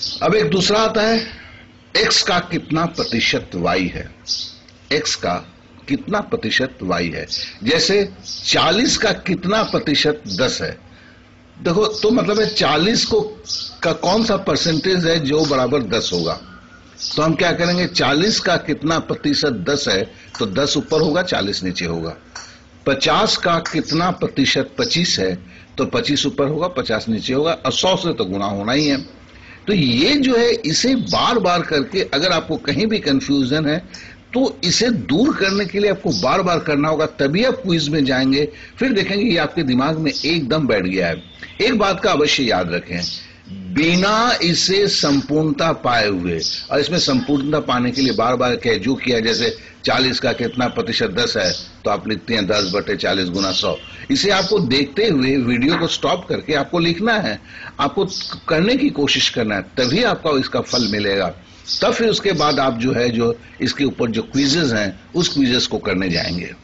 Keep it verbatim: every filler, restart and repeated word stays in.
अब एक दूसरा आता है, x का कितना प्रतिशत y है। x का कितना प्रतिशत y है। जैसे चालीस का कितना प्रतिशत दस है। देखो तो मतलब है चालीस को का कौन सा परसेंटेज है जो बराबर दस होगा। तो हम क्या करेंगे, चालीस का कितना प्रतिशत दस है, तो दस ऊपर होगा, चालीस नीचे होगा। पचास का कितना प्रतिशत पच्चीस है, तो पच्चीस ऊपर होगा, पचास नीचे होगा, और सौ से तो गुना होना ही है। तो ये जो है, इसे बार बार करके अगर आपको कहीं भी कंफ्यूजन है तो इसे दूर करने के लिए आपको बार बार करना होगा, तभी आप क्विज में जाएंगे। फिर देखेंगे ये आपके दिमाग में एकदम बैठ गया है। एक बात का अवश्य याद रखें, बिना इसे संपूर्णता पाए हुए, और इसमें संपूर्णता पाने के लिए बार बार कह जो किया, जैसे चालीस का कितना प्रतिशत दस है, तो आप लिखते हैं दस बटे चालीस गुना सौ। इसे आपको देखते हुए वीडियो को स्टॉप करके आपको लिखना है, आपको करने की कोशिश करना है, तभी आपको इसका फल मिलेगा। तब फिर उसके बाद आप जो है जो इसके ऊपर जो क्विजेज हैं उस क्विजेस को करने जाएंगे।